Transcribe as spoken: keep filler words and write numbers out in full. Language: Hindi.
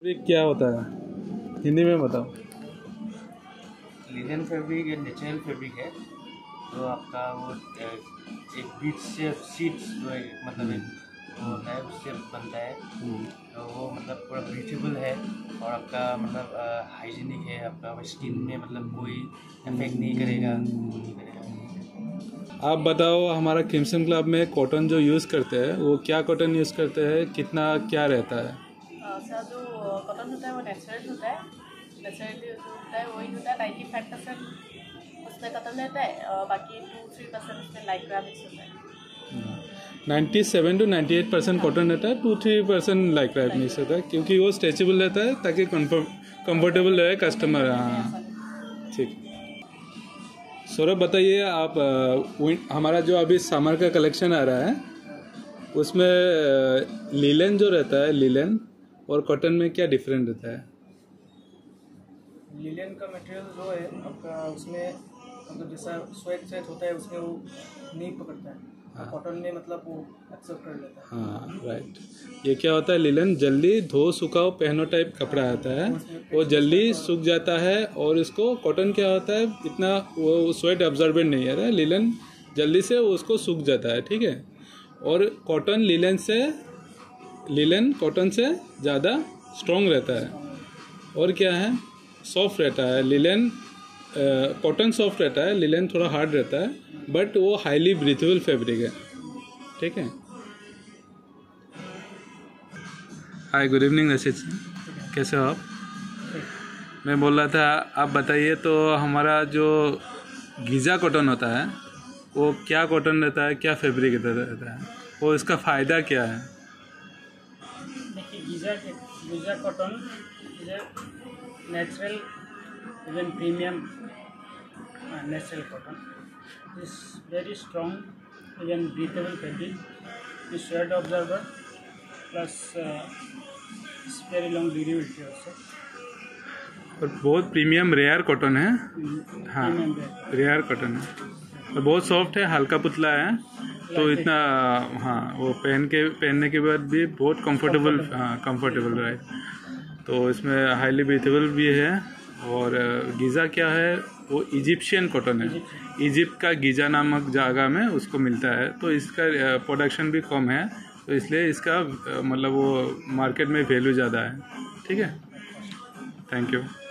फैब्रिक क्या होता है, हिंदी में बताओ। लिनन फैब्रिक एक नेचुरल फैब्रिक है। तो आपका वो एक बीच से सीट्स जो है मतलब एक वो होता है उससे बनता है। तो वो मतलब पूरा ब्रीथेबल है और आपका मतलब हाइजीनिक है। आपका स्किन में मतलब कोई इफेक्ट नहीं करेगा, नहीं करेगा। आप बताओ, हमारा क्रिम्सन क्लब में कॉटन जो यूज़ करते हैं वो क्या कॉटन यूज़ करते हैं, कितना क्या रहता है? सर जो कॉटन होता है वो नेचुरल होता है, नेचुरली जो होता है वही होता है। नाइन्टी फाइव परसेंट उसमें कॉटन रहता है और बाकी टू थ्री परसेंट उसमें लाइक्रा मिक्स होता है। Ninety seven to ninety eight percent cotton रहता है, two three percent lycra mix होता है, क्योंकि वो स्ट्रेचेबल रहता है ताकि कंफर्टेबल रहे कस्टमर। हाँ ठीक। सौरभ बताइए आप, आ, हमारा जो अभी समर का कलेक्शन आ रहा है उसमें लीलन जो रहता है, लीलन और कॉटन में क्या डिफरेंट रहता है? लिलियन का मटेरियल जो है आपका उसमें मतलब जैसा स्वेट सेट होता है उसमें वो नहीं पकड़ता है। हाँ। कॉटन में मतलब वो एक्सेप्ट कर लेता है। हाँ राइट। ये क्या होता है, लिलन जल्दी धो सुखाओ पहनो टाइप कपड़ा आता है, वो जल्दी सूख जाता है। और इसको कॉटन क्या होता है, इतना वो स्वेट अब्जॉर्बेंट नहीं है, लिलन जल्दी से उसको सूख जाता है, ठीक है। और कॉटन लिलन से लिलन कॉटन से ज़्यादा स्ट्रॉन्ग रहता है और क्या है, सॉफ्ट रहता है। लिलन कॉटन सॉफ्ट रहता है, लिलन थोड़ा हार्ड रहता है, बट वो हाईली ब्रीथेबल फैब्रिक है, ठीक है। हाय, गुड इवनिंग रशीद, कैसे हो आप? मैं बोल रहा था, आप बताइए तो हमारा जो गीजा कॉटन होता है वो क्या कॉटन रहता है, क्या फैब्रिक रहता है, वो इसका फ़ायदा क्या है? देखिए Giza Giza cotton is natural even premium natural cotton is very strong even breathable fabric is sweat observer plus very long durability also. और बहुत प्रीमियम रेयर कॉटन है। हाँ, रेयर कॉटन है और बहुत सॉफ्ट है, हल्का पुतला है, तो इतना हाँ वो पहन के पहनने के बाद भी बहुत कंफर्टेबल, हाँ कंफर्टेबल रहे। तो इसमें हाईली ब्रीथेबल भी है। और गीज़ा क्या है, वो इजिप्शियन कॉटन है, इजिप्ट का गीज़ा नामक जगह में उसको मिलता है। तो इसका प्रोडक्शन भी कम है, तो इसलिए इसका मतलब वो मार्केट में वैल्यू ज़्यादा है, ठीक है। Thank you.